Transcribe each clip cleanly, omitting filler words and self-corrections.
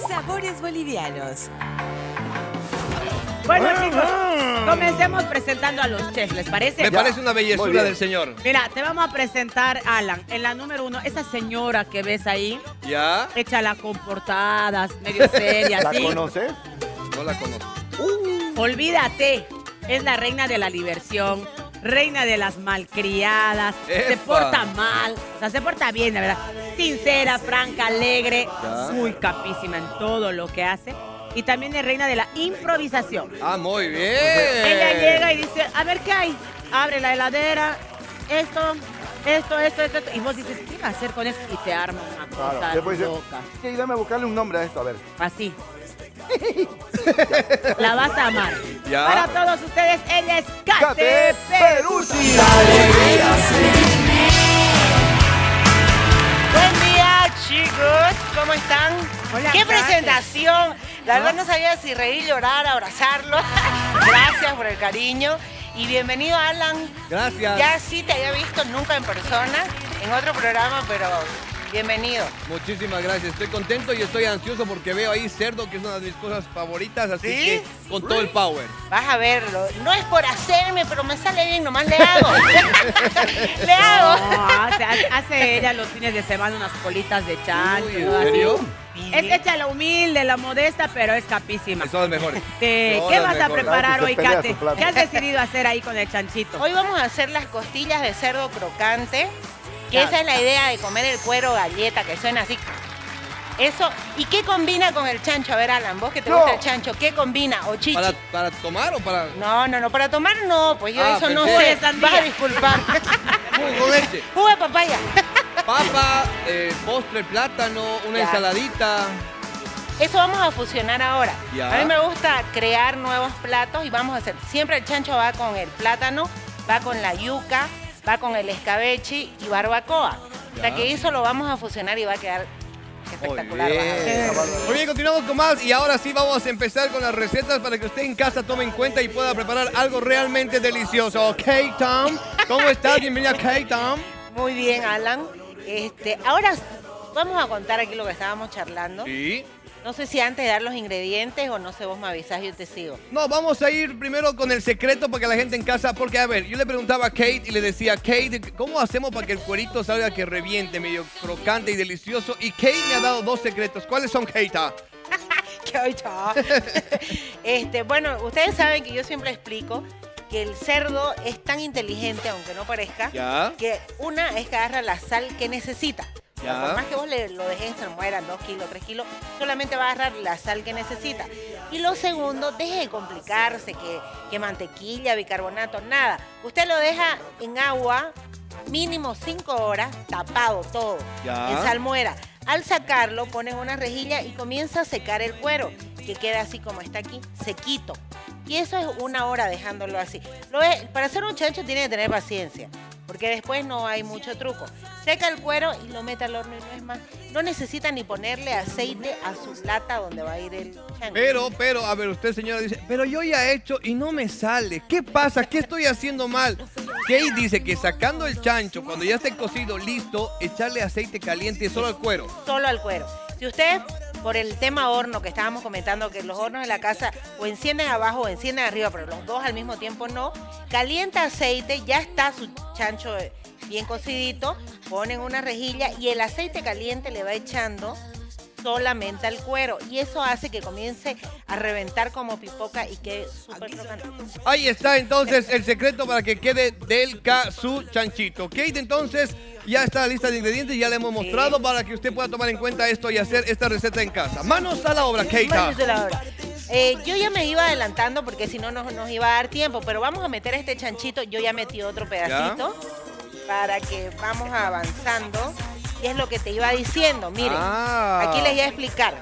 Sabores bolivianos. Bueno, chicos, comencemos presentando a los chefs, ¿les parece? Me parece una bellezura del señor. Mira, te vamos a presentar, Alan, en la número 1, esa señora que ves ahí. ¿Ya? Échala con portadas, medio seria, ¿La ¿sí? conoces? No la conozco. Olvídate, es la reina de la diversión, reina de las malcriadas, se ¡Epa! porta mal, o sea, se porta bien, la verdad. Sincera, franca, alegre, Ya. muy capísima en todo lo que hace. Y también es reina de la improvisación. Ah, muy bien. Ella llega y dice, a ver, ¿qué hay? Abre la heladera, esto. Y vos dices, ¿qué va a hacer con esto? Y te arma una cosa Claro. Después dice, loca. sí, dame a buscarle un nombre a esto, a ver. Así. La vas a amar. Ya. Para todos ustedes, ella es Kate Kate Peruzzi. Buen día, chicos. ¿Cómo están? Hola, ¡Qué Kate. presentación! La verdad no sabía si reír, llorar, abrazarlo. Gracias por el cariño. Y bienvenido, Alan. Gracias. Ya sí te había visto nunca en persona, en otro programa, pero bienvenido. Muchísimas gracias. Estoy contento y estoy ansioso porque veo ahí cerdo, que es una de mis cosas favoritas, así ¿Sí? que con todo el power. Vas a verlo. No es por hacerme, pero me sale bien, nomás le hago. Le hago. No, hace ella los fines de semana unas colitas de chancho. Uy, ¿en todo así. serio? Es hecha la humilde, la modesta, pero es capísima. Son las mejores. ¿Qué Son vas las a mejores. preparar Claro, que hoy, se pelea Kate? su plato. ¿Qué has decidido hacer ahí con el chanchito? Hoy vamos a hacer las costillas de cerdo crocante, que Claro. esa es la idea de comer el cuero galleta, que suena así. Eso, ¿y qué combina con el chancho? A ver, Alan, vos que te No. gusta el chancho, ¿qué combina? ¿O chichi? ¿Para tomar o para No, para tomar no, pues yo Ah, eso no pensé. sé. De sandía. Vas a disculpar. jugo con leche? Jugo de papaya. Papa, postre, plátano, una Ya. ensaladita. Eso vamos a fusionar ahora. Ya. A mí me gusta crear nuevos platos y vamos a hacer, siempre el chancho va con el plátano, va con la yuca, va con el escabeche y barbacoa. O sea Ya. que eso lo vamos a fusionar y va a quedar espectacular. Muy vas a ver. bien. Muy bien, continuamos con más y ahora sí vamos a empezar con las recetas para que usted en casa tome en cuenta y pueda preparar algo realmente delicioso. Ok, Tom, ¿cómo estás? Bienvenida, Kate, Tom. Muy bien, Alan. Ahora vamos a contar aquí lo que estábamos charlando. Sí. No sé si antes de dar los ingredientes o no sé, vos me avisás, yo te sigo. No, vamos a ir primero con el secreto para que la gente en casa, porque a ver, yo le preguntaba a Kate y le decía, Kate, ¿cómo hacemos para que el cuerito salga que reviente, medio crocante y delicioso? Y Kate me ha dado 2 secretos. ¿Cuáles son, Kate? ¿Qué hoy, chao? Bueno, ustedes saben que yo siempre explico que el cerdo es tan inteligente, aunque no parezca, Ya. que una es que agarra la sal que necesita. O sea, Ya. por más que vos lo dejes en muera 2 kilos, 3 kilos, solamente va a agarrar la sal que necesita. Y lo segundo, deje de complicarse, que mantequilla, bicarbonato, nada. Usted lo deja en agua mínimo 5 horas, tapado todo, Ya. en salmuera. Al sacarlo, ponen una rejilla y comienza a secar el cuero, que queda así como está aquí, sequito. Y eso es 1 hora dejándolo así. Para hacer un chancho tiene que tener paciencia, porque después no hay mucho truco. Seca el cuero y lo mete al horno y no es más. No necesita ni ponerle aceite a su lata donde va a ir el chancho. Pero, a ver, usted, señora, dice, pero yo ya he hecho y no me sale. ¿Qué pasa? ¿Qué estoy haciendo mal? Kate dice que sacando el chancho, cuando ya esté cocido, listo, echarle aceite caliente solo al cuero. Solo al cuero. Si ustedes, por el tema horno que estábamos comentando, que los hornos de la casa o encienden abajo o encienden arriba, pero los dos al mismo tiempo no, calienta aceite, ya está su chancho bien cocidito, ponen una rejilla y el aceite caliente le va echando solamente al cuero y eso hace que comience a reventar como pipoca y quede súper crocante. Ahí está entonces el secreto para que quede del su chanchito. Kate, entonces ya está la lista de ingredientes, ya le hemos mostrado para que usted pueda tomar en cuenta esto y hacer esta receta en casa. Manos a la obra, Kate. Manos a la obra. Yo ya me iba adelantando porque si no nos iba a dar tiempo, pero vamos a meter este chanchito. Yo ya metí otro pedacito para que vamos avanzando. Y es lo que te iba diciendo. Miren, aquí les voy a explicar.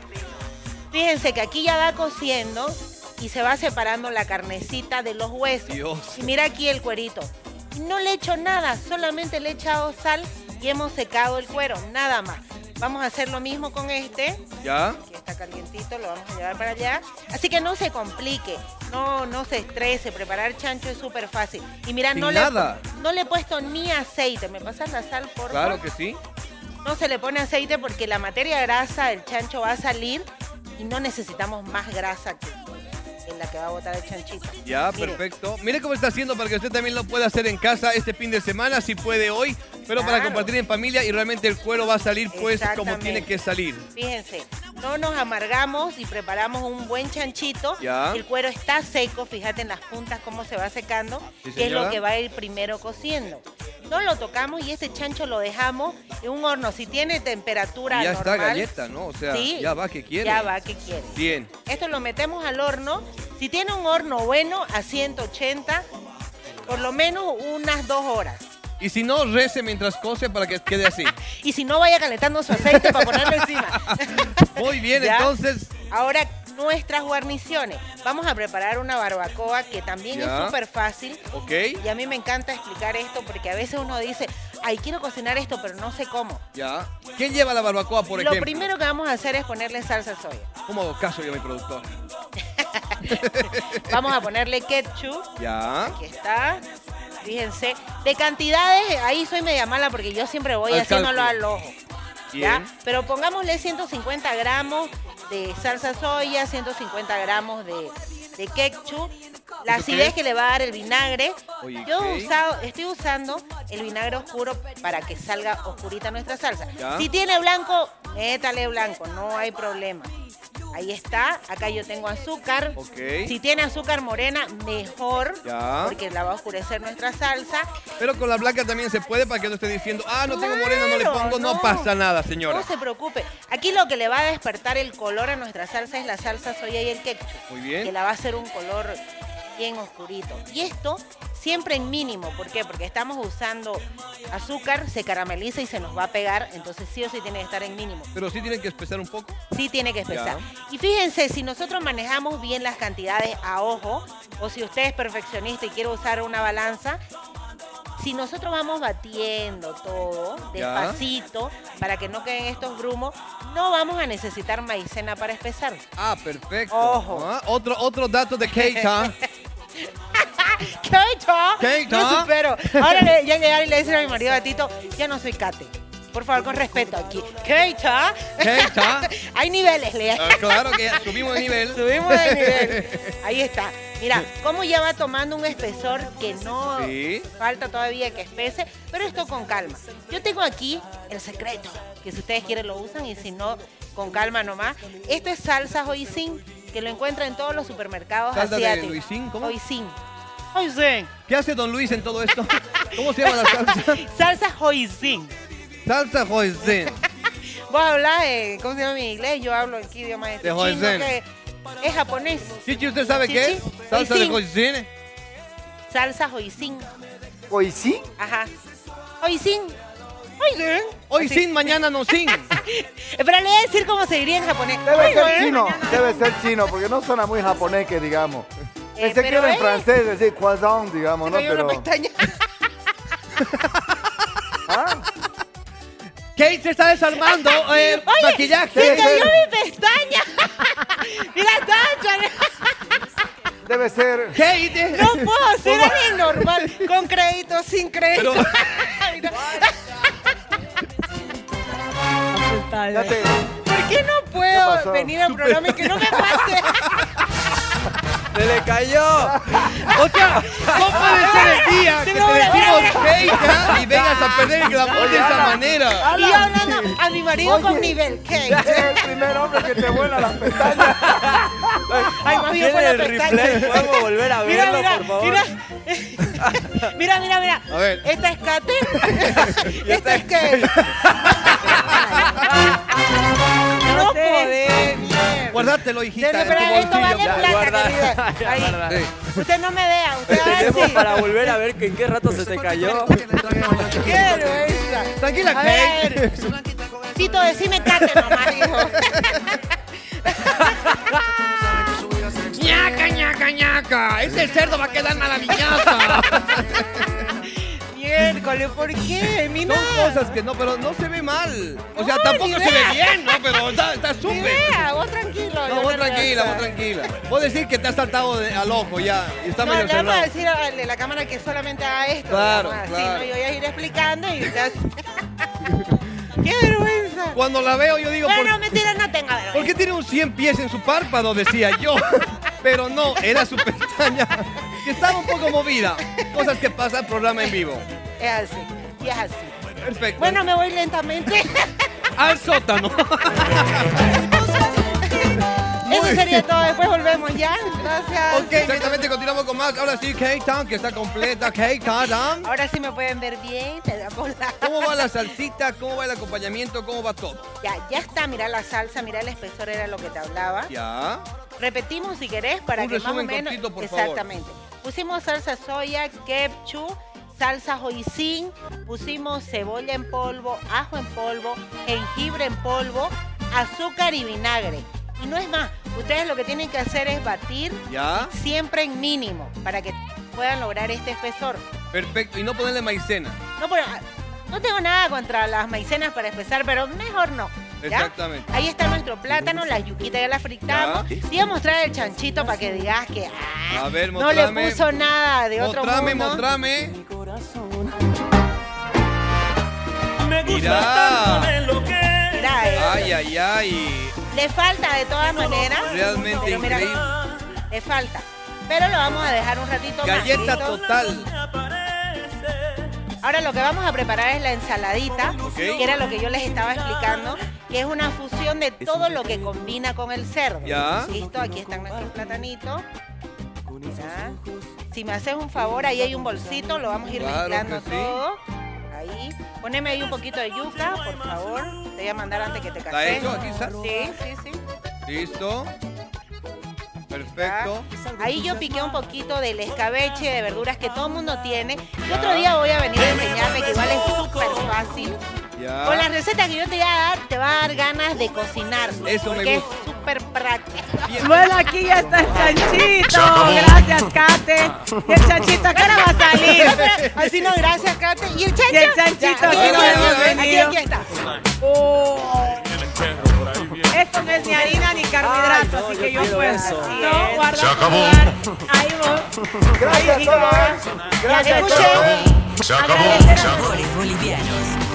Fíjense que aquí ya va cociendo y se va separando la carnecita de los huesos. Dios. Y mira aquí el cuerito. No le he hecho nada, solamente le he echado sal y hemos secado el cuero, nada más. Vamos a hacer lo mismo con este. ¿Ya? Que está calientito, lo vamos a llevar para allá. Así que no se complique, no se estrese, preparar chancho es súper fácil. Y mira, Sin no nada. le he puesto ni aceite. ¿Me pasas la sal, por favor? Claro que sí. No se le pone aceite porque la materia grasa del chancho va a salir y no necesitamos más grasa que en la que va a botar el chanchito. Ya, Mire. perfecto. Mire cómo está haciendo para que usted también lo pueda hacer en casa este fin de semana, si puede hoy, pero para Claro. compartir en familia y realmente el cuero va a salir pues como Exactamente. tiene que salir. Fíjense, no nos amargamos y preparamos un buen chanchito. Ya. El cuero está seco, fíjate en las puntas cómo se va secando, Sí, que es lo señora. que va a ir primero cociendo. No lo tocamos y este chancho lo dejamos en un horno. Si tiene temperatura Y ya normal, está galleta, ¿no? O sea, sí, ya va que quiere. ya va que quiere. Bien. Esto lo metemos al horno. Si tiene un horno bueno, a 180, por lo menos unas 2 horas. Y si no, rece mientras cose para que quede así. Y si no, vaya calentando su aceite para ponerlo encima. Muy bien, ¿Ya? entonces, Ahora, nuestras guarniciones. Vamos a preparar una barbacoa que también Ya. es súper fácil. ok. Y a mí me encanta explicar esto porque a veces uno dice, ay, quiero cocinar esto, pero no sé cómo. Ya. ¿Quién lleva la barbacoa, por Lo ejemplo? primero que vamos a hacer es ponerle salsa soya. ¿Cómo hago caso yo a mi productor? Vamos a ponerle ketchup. Ya. Aquí está. Fíjense. De cantidades, ahí soy media mala porque yo siempre voy Al haciéndolo cálculo. al ojo. ¿ya? Bien. Pero pongámosle 150 gramos de salsa soya, 150 gramos de ketchup, la ¿Eso qué acidez es? que le va a dar el vinagre. Oye, Yo ok. estoy usando el vinagre oscuro para que salga oscurita nuestra salsa. Ya. Si tiene blanco, métale blanco, no hay problema. Ahí está, acá yo tengo azúcar. Ok. Si tiene azúcar morena, mejor, Ya. porque la va a oscurecer nuestra salsa. Pero con la blanca también se puede para que no esté diciendo, ah, no tengo morena, no le Claro, pongo, no no. pasa nada, señora. No se preocupe. Aquí lo que le va a despertar el color a nuestra salsa es la salsa soya y el ketchup. Muy Que bien. la va a hacer un color bien oscurito. Y esto siempre en mínimo. ¿Por qué? Porque estamos usando azúcar, se carameliza y se nos va a pegar. Entonces sí o sí tiene que estar en mínimo. Pero sí tienen que espesar un poco. Sí tiene que espesar. Y fíjense, si nosotros manejamos bien las cantidades a ojo, o si usted es perfeccionista y quiere usar una balanza, si nosotros vamos batiendo todo Ya. despacito para que no queden estos grumos, no vamos a necesitar maicena para espesar. Ah, perfecto. Ojo. Ah, otro dato de Kate, ¿ah? ¿Qué ha hecho? ¿Qué No hecho? supero. Ahora ya llegar y le decir a mi marido Gatito, ya no soy Kate. Por favor, con respeto aquí. ¿Qué hecho? Kate, ¿ah? Hay niveles, le Ah, claro que ya subimos de nivel. Subimos de nivel. Ahí está. Mira, cómo ya va tomando un espesor que no Sí. falta todavía que espese, pero esto con calma. Yo tengo aquí el secreto, que si ustedes quieren lo usan y si no, con calma nomás. Esto es salsa hoisin, que lo encuentran en todos los supermercados ¿Salsa de asiáticos. Luisín? ¿Cómo? Hoisin. Hoisin. ¿Qué hace don Luis en todo esto? ¿Cómo se llama la salsa? Salsa hoisin. Salsa hoisin. Vos hablas, ¿cómo se llama en inglés? Yo hablo aquí idioma de De chino, hoisin. que es japonés. Chichi, ¿usted sabe Sí, qué sí. es? Salsa de Hoisin. hoisin. Salsa hoisin. ¿Hoy sí? Ajá. Hoisin. Hoisin. Hoy Así. sin, mañana no sin. Pero le voy a decir cómo se diría en japonés. Debe ser Hoisin. chino, debe ser chino, porque no suena muy japonés que digamos. Pensé que pero era en es- francés, decir croissant, digamos, Se ¿no? me cayó una Pero. pestaña. ¿Ah? Kate se está desarmando. Oye, Maquillaje. se Debe cayó ser. mi pestaña. Mira, Tacha. Debe ser. Kate. No puedo hacer algo normal. Con crédito, sin crédito. Pero- Mira, Ya te- ¿por qué no ¿Qué puedo pasó? venir al programa y que no me pase? ¡Se le cayó! O sea, no puede ser el día que te decimos Kate ¿ah? Y vengas a perder el glamour Oye, de esa Ana. manera. Y yo hablando a mi marido Oye. con nivel. ¿Qué? Es el primer hombre que te vuela las pestañas. Ay, más bien fue ¿Tiene la el pestaña. replay? ¿Podemos volver a Mira, verlo, mira, por favor? mira. Mira. A ver. Esta es Kate. Esta es que. No podés, mierda. Guardátelo, hijita. Pero, en tu esto vale bolsillo. Ya, plata, guarda. querida. Ya, Ahí. guarda. Sí. Usted no me vea, usted va a Tenemos decir. para volver a ver que en qué rato se te cayó. Quiero esa. Tranquila, A ver, Kate. Tito, decime Kate nomás, hijo. ñaca, ñaca, ñaca. Ese cerdo va a quedar maravilloso. Miércoles, ¿por qué? Mira. Son cosas que no, pero no se ve mal. O sea, No, tampoco ni se ve idea. bien, ¿no? Pero está Ni súper. idea, vos tranquilo. No, yo vos nerviosa. tranquila, vos tranquila. Vos decir que te has saltado al ojo ya. Y está No, medio le vamos a cerrado. decir al de la cámara que solamente haga esto. Claro, digamos, así, claro. ¿no? Yo voy a ir explicando y ya. ¡Qué vergüenza! Cuando la veo yo digo, Bueno, mentira, no tenga vergüenza. ¿por qué tiene un 100 pies en su párpado? Decía yo. Pero no, era su pestaña que estaba un poco movida. Cosas que pasan, programa en vivo. Es así, y es así. Perfecto. Bueno, me voy lentamente. Al sótano. Eso sería todo. Después volvemos ya. Gracias. Ok, inmediatamente continuamos con más. Ahora sí, K-Town, que está completa. K-Town. Ahora sí me pueden ver bien. Te damos la... ¿Cómo va la salsita? ¿Cómo va el acompañamiento? ¿Cómo va todo? Ya está. Mira la salsa, mira el espesor, era lo que te hablaba. Ya. Repetimos si querés para Un que más o resumen menos... cortito, por favor. Exactamente. Pusimos salsa soya, ketchup, salsa hoisin, pusimos cebolla en polvo, ajo en polvo, jengibre en polvo, azúcar y vinagre. Y no es más, ustedes lo que tienen que hacer es batir Ya. siempre en mínimo para que puedan lograr este espesor. Perfecto. Y no ponerle maicena. No tengo nada contra las maicenas para espesar, pero mejor no. ¿ya? Exactamente. Ahí está nuestro plátano, la yuquita ya la fritamos. Ya. Te voy a mostrar el chanchito para que digas que A ver, no le mostrame. puso nada de otro Mostrame, mundo. mostrame. Me gusta Mira. tanto de lo que Mira, Ay, ay, ay. le falta de todas maneras. Realmente pero mira, increíble. le falta. Pero lo vamos a dejar un ratito Galleta más. ¿listo? total. Ahora lo que vamos a preparar es la ensaladita, Ok. que era lo que yo les estaba explicando, que es una fusión de todo lo que combina con el cerdo. Ya. Listo, aquí están nuestros platanitos. Ya. Si me haces un favor, ahí hay un bolsito, lo vamos a ir Claro mezclando que sí. todo. Ahí. Poneme ahí un poquito de yuca, por favor. Te voy a mandar antes que te ¿Está cases. hecho aquí, Sar? Sí, sí, sí. Listo. Perfecto. Ahí yo piqué un poquito del escabeche de verduras que todo el mundo tiene. Y otro día voy a venir a enseñarle que igual es súper fácil. Ya. Con las recetas que yo te voy a dar, te va a dar ganas de cocinar. Eso me porque gusta. es súper práctico. Bien. Bueno, aquí ya está el chanchito. Gracias, Kate. Y el chanchito, ¿qué hora va a salir? Así no, gracias, Kate. ¿Y el chancho? Y el chanchito, Ya, aquí aquí, lo hemos venido. aquí está. Esto no es ni harina ni carbohidratos, Ay, no, así que yo yo quiero puedo. eso. No, guarda. Se acabó. Ahí voy. Gracias, Ahí solo, va. Gracias, Escuche. solo, Se acabó. Agradecer a- Se acabó. Sabores bolivianos.